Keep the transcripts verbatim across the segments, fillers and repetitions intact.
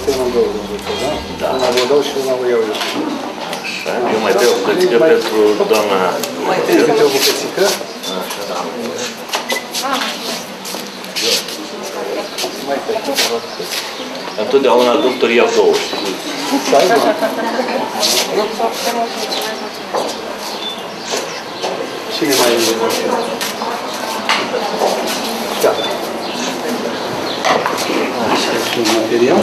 facem în două rânduri, da? Da. Una vă dau și una vă iau eu. Așa, eu mai dau o bucățică pentru doamna... Mai tăi câte o bucățică? Așa, da. Mai tăi câte o Întotdeauna doctorii iau două, știi? Să aibă. Cine mai e? Gata. Așa este un material.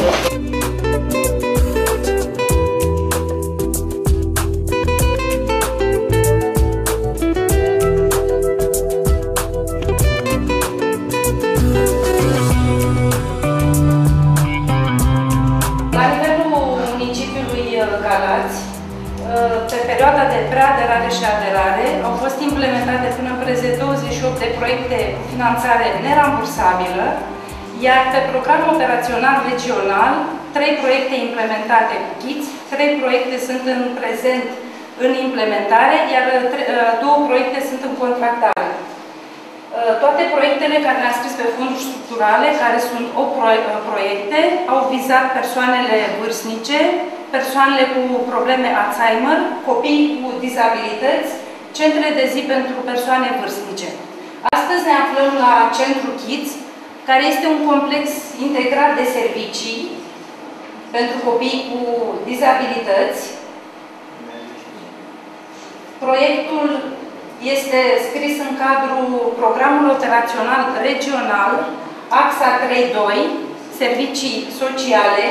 Pe perioada de preaderare și aderare au fost implementate până în prezent douăzeci și opt de proiecte cu finanțare nerambursabilă, iar pe program operațional regional, trei proiecte implementate cu K I T S, trei proiecte sunt în prezent în implementare, iar două proiecte sunt în contractare. Toate proiectele care le-am scris pe fonduri structurale, care sunt opt proiecte, au vizat persoanele vârstnice, persoanele cu probleme Alzheimer, copii cu dizabilități, centre de zi pentru persoane vârstnice. Astăzi ne aflăm la Centru K I T S, care este un complex integrat de servicii pentru copii cu dizabilități. Proiectul este scris în cadrul programului operațional regional A X A trei doi, Servicii Sociale.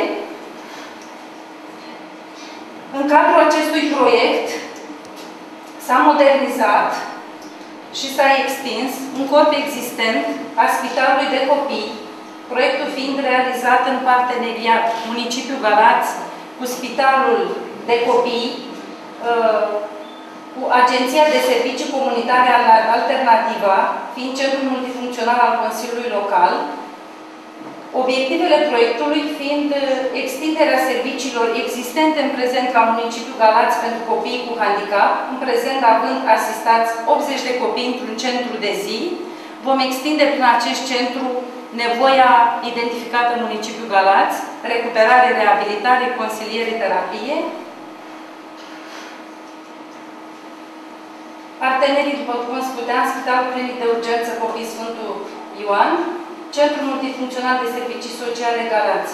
În cadrul acestui proiect s-a modernizat și s-a extins un corp existent al Spitalului de Copii, proiectul fiind realizat în parteneriat municipiul Galați cu Spitalul de Copii, cu Agenția de Servicii Comunitare Alternativa, fiind centrul multifuncțional al Consiliului Local, obiectivele proiectului fiind extinderea serviciilor existente în prezent la municipiul Galați pentru copii cu handicap, în prezent având asistați optzeci de copii într-un centru de zi. Vom extinde prin acest centru nevoia identificată în municipiul Galați, recuperare, reabilitare, consiliere, terapie. Partenerii, după cum spuneam, Spitalul Clinic de Urgență Copii Sfântul Ioan, Centrul Multifuncțional de Servicii Sociale Galați.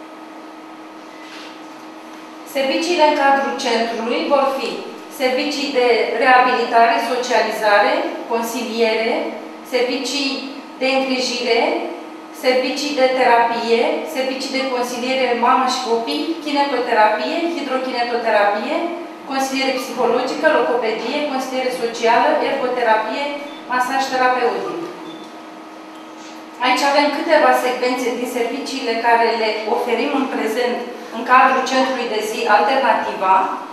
Serviciile în cadrul centrului vor fi servicii de reabilitare, socializare, consiliere, servicii de îngrijire, servicii de terapie, servicii de consiliere mamă și copii, kinetoterapie, hidrokinetoterapie, consiliere psihologică, logopedie, consiliere socială, ergoterapie, masaj terapeutic. Aici avem câteva secvențe din serviciile care le oferim în prezent în cadrul Centrului de Zi Alternativa.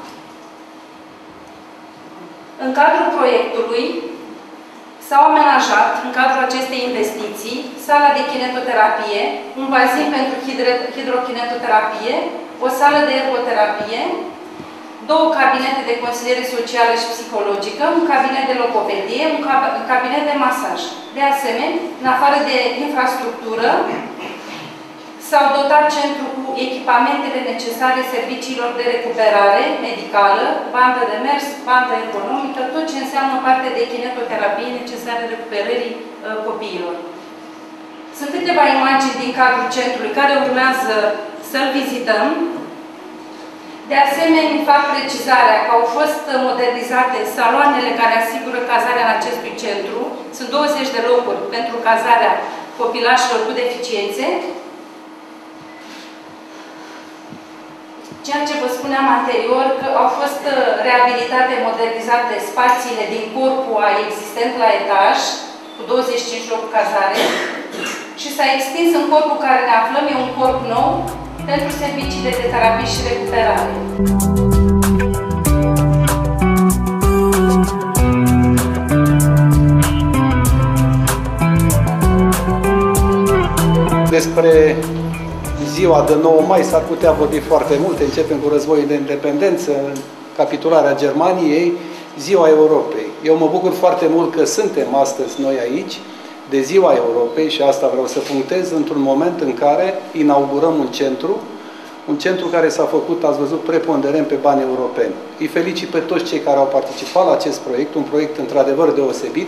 În cadrul proiectului s-au amenajat, în cadrul acestei investiții, sala de kinetoterapie, un bazin pentru hidrokinetoterapie, o sală de ergoterapie, două cabinete de consiliere socială și psihologică, un cabinet de logopedie, un cabinet de masaj. De asemenea, în afară de infrastructură, s-au dotat centrul cu echipamentele necesare serviciilor de recuperare medicală, bandă de mers, bandă ergonomică, tot ce înseamnă parte de kinetoterapie necesară recuperării uh, copiilor. Sunt câteva imagini din cadrul centrului care urmează să-l vizităm. De asemenea, fac precizarea că au fost modernizate saloanele care asigură cazarea în acestui centru. Sunt douăzeci de locuri pentru cazarea copilașilor cu deficiențe. Ceea ce vă spuneam anterior, că au fost reabilitate, modernizate spațiile din corpul existent la etaj, cu douăzeci și cinci locuri cazare, și s-a extins în corpul care ne aflăm, e un corp nou, pentru serviciile de terapie și recuperare. Despre ziua de nouă mai s-ar putea vorbi foarte multe. Începem cu războiul de independență, capitularea Germaniei, Ziua Europei. Eu mă bucur foarte mult că suntem astăzi noi aici, de Ziua Europei, și asta vreau să punctez, într-un moment în care inaugurăm un centru Un centru care s-a făcut, ați văzut, preponderent pe bani europeni. Îi felicit pe toți cei care au participat la acest proiect, un proiect într-adevăr deosebit.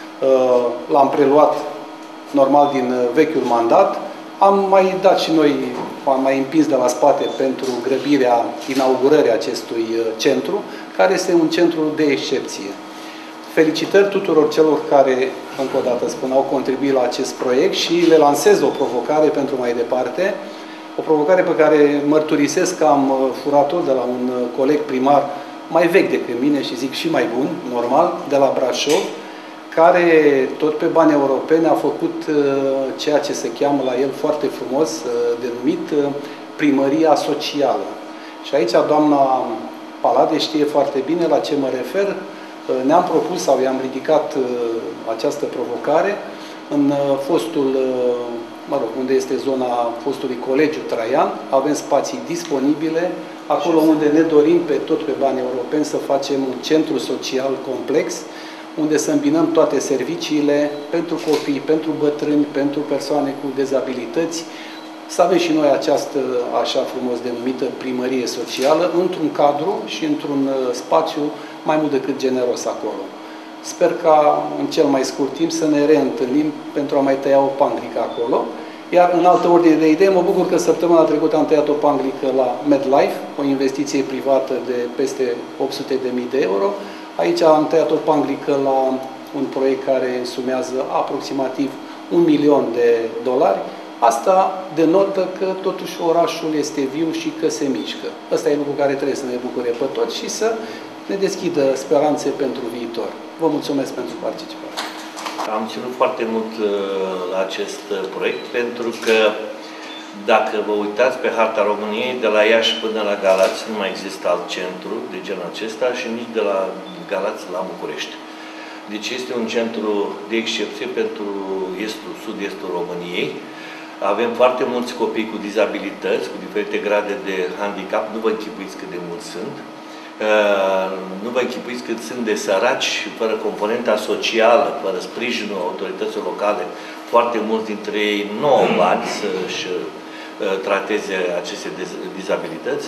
L-am preluat normal din vechiul mandat. Am mai dat și noi, am mai împins de la spate pentru grăbirea inaugurării acestui centru, care este un centru de excepție. Felicitări tuturor celor care, încă o dată spun, au contribuit la acest proiect și le lansez o provocare pentru mai departe. O provocare pe care mărturisesc că am furat-o de la un coleg primar mai vechi decât mine și zic și mai bun, normal, de la Brașov, care tot pe bani europeni a făcut ceea ce se cheamă la el foarte frumos, denumit primăria socială. Și aici doamna Palade știe foarte bine la ce mă refer. Ne-am propus sau i-am ridicat această provocare în fostul, mă rog, unde este zona fostului Colegiu Traian. Avem spații disponibile, acolo unde ne dorim pe tot pe bani europeni să facem un centru social complex, unde să îmbinăm toate serviciile pentru copii, pentru bătrâni, pentru persoane cu dezabilități, să avem și noi această, așa frumos denumită, primărie socială, într-un cadru și într-un spațiu mai mult decât generos acolo. Sper ca în cel mai scurt timp să ne reîntâlnim pentru a mai tăia o panglică acolo. Iar în altă ordine de idei, mă bucur că săptămâna trecută am tăiat o panglică la MedLife, o investiție privată de peste opt sute de mii de euro. Aici am tăiat o panglică la un proiect care însumează aproximativ un milion de dolari. Asta denotă că totuși orașul este viu și că se mișcă. Ăsta e lucru care trebuie să ne bucure pe toți și să ne deschidă speranțe pentru viitor. Vă mulțumesc pentru participare. Am ținut foarte mult la acest proiect pentru că dacă vă uitați pe harta României, de la Iași până la Galați nu mai există alt centru de genul acesta și nici de la Galați la București. Deci este un centru de excepție pentru estul, sud-estul României. Avem foarte mulți copii cu dizabilități, cu diferite grade de handicap. Nu vă închipuiți cât de mulți sunt. Nu vă închipuiți cât sunt de săraci, fără componenta socială, fără sprijinul autorităților locale. Foarte mulți dintre ei nu au bani să-și trateze aceste dizabilități.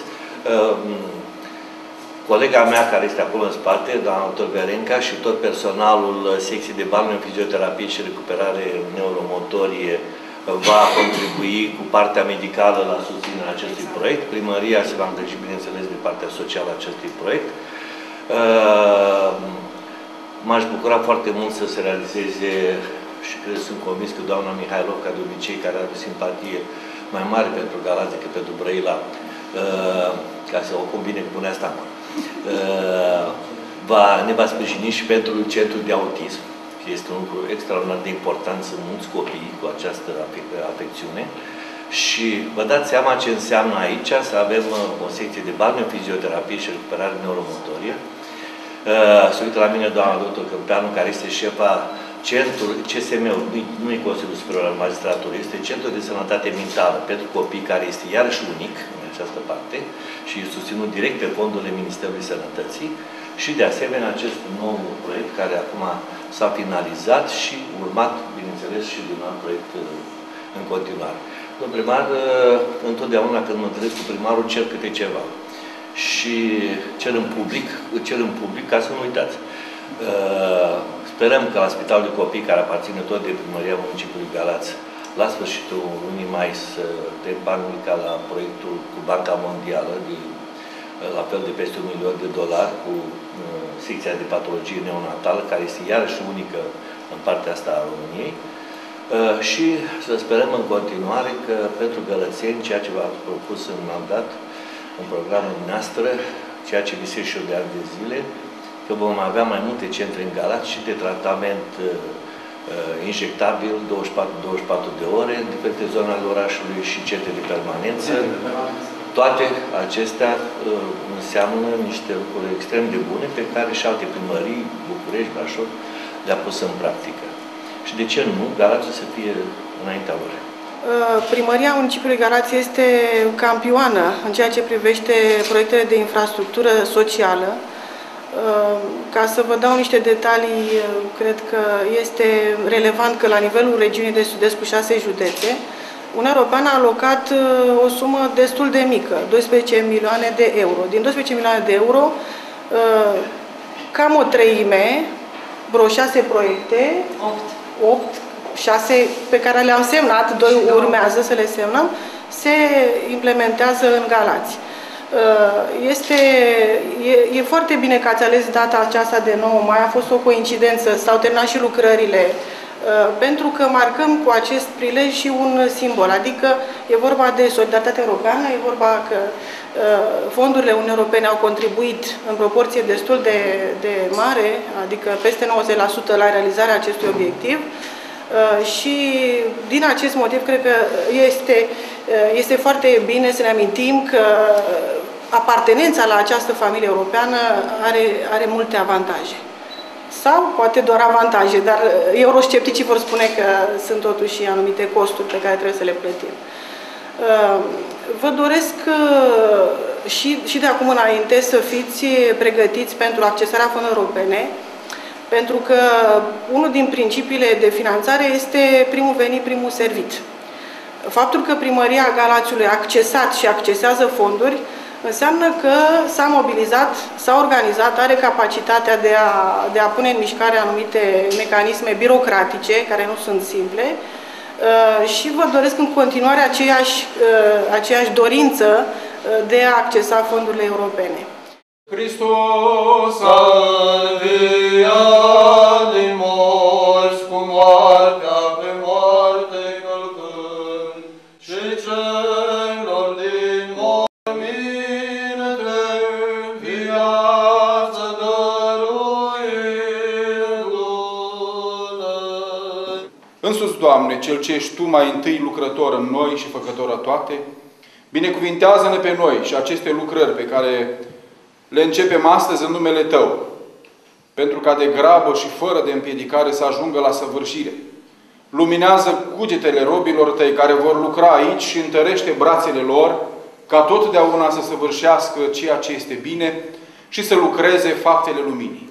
Colega mea, care este acolo în spate, doamna doctor Verenca, și tot personalul secției de balneă, fizioterapie și recuperare neuromotorie va contribui cu partea medicală la susținerea acestui proiect. Primăria se va îngriji, bineînțeles, de partea socială a acestui proiect. M-aș bucura foarte mult să se realizeze, și cred, sunt convins că doamna Mihailov, ca de obicei, care are o simpatie mai mare pentru Galați decât pentru Brăila, ca să o combine cu bunea asta, va, ne va sprijini și pentru centrul de autism. Este un lucru extraordinar de important, sunt mulți copii cu această afecțiune și vă dați seama ce înseamnă aici să avem o secție de balneă, fizioterapie și recuperare neuromotorie. Se uită la mine doamna doctor Câmpeanu, care este șefa centrul, C S M-ul, nu e Consiliul Superior al Magistraturii, este Centrul de Sănătate Mentală pentru copii, care este iarăși unic în această parte și e susținut direct pe fondurile Ministerului Sănătății. Și de asemenea acest nou proiect care acum s-a finalizat și urmat, bineînțeles, și din alt proiect în continuare. Domnul primar, întotdeauna când mă întâlnesc cu primarul, cer câte ceva. Și cer în public, cer în public ca să nu uitați. Sperăm că la Spitalul de Copii, care aparține tot de Primăria Municipiului Galați, la sfârșitul lunii mai să tem panglica la proiectul cu Banca Mondială, de la fel de peste un milion de dolari, cu uh, secția de patologie neonatală, care este iarăși unică în partea asta a României. Uh, și să sperăm în continuare că pentru gălățeni, ceea ce v-ați propus în mandat, în programul noastră, ceea ce visez și eu de ani de zile, că vom avea mai multe centre în Galați și de tratament uh, injectabil douăzeci și patru, douăzeci și patru de ore în diferite zone ale orașului și centre de permanență. Toate acestea uh, înseamnă niște lucruri extrem de bune pe care și alte primării, București, Brașov, le-a pus în practică. Și de ce nu? Galați să fie înaintea lor. Primăria Municipiului Galați este campioană în ceea ce privește proiectele de infrastructură socială. Ca să vă dau niște detalii, cred că este relevant că la nivelul regiunii de sud-est cu șase județe, Uniunea Europeană a alocat o sumă destul de mică, doisprezece milioane de euro. Din doisprezece milioane de euro, cam o treime, vreo șase proiecte, opt, șase pe care le-am semnat, doi urmează să le semnăm, se implementează în Galați. Este, e, e foarte bine că ați ales data aceasta de nouă mai, a fost o coincidență, s-au terminat și lucrările, pentru că marcăm cu acest prilej și un simbol, adică e vorba de solidaritate europeană, e vorba că fondurile Uniunii Europene au contribuit în proporție destul de, de mare, adică peste nouăzeci la sută la realizarea acestui obiectiv. Și din acest motiv cred că este, este foarte bine să ne amintim că apartenența la această familie europeană are, are multe avantaje. Sau poate doar avantaje, dar euroscepticii vor spune că sunt totuși anumite costuri pe care trebuie să le plătim. Vă doresc și, și de acum înainte să fiți pregătiți pentru accesarea fondurilor europene, pentru că unul din principiile de finanțare este primul venit, primul servit. Faptul că Primăria Galațiului a accesat și accesează fonduri înseamnă că s-a mobilizat, s-a organizat, are capacitatea de a, de a pune în mișcare anumite mecanisme birocratice, care nu sunt simple, și vă doresc în continuare aceeași, aceeași dorință de a accesa fondurile europene. Hristos a înviat din morți, cu moartea pe moarte călcând, și celor din morminte viață dăruindu-ne. Însuți, Doamne, Cel ce ești Tu mai întâi lucrător în noi și făcător a toate, binecuvintează-ne pe noi și aceste lucrări pe care le începem astăzi în numele Tău, pentru ca de grabă și fără de împiedicare să ajungă la săvârșire. Luminează cugetele robilor Tăi care vor lucra aici și întărește brațele lor, ca totdeauna să săvârșească ceea ce este bine și să lucreze faptele luminii.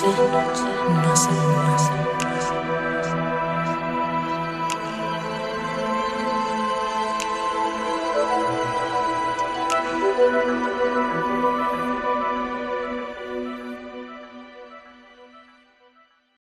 noche no hacen noise.